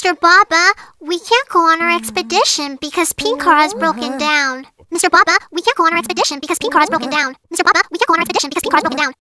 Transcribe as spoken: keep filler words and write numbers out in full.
Mister Baba, we can't go on our expedition because Pinkara has broken down. Mister Baba, we can't go on our expedition because Pinkara has broken down. Mister Baba, we can't go on our expedition because Pinkara has broken down.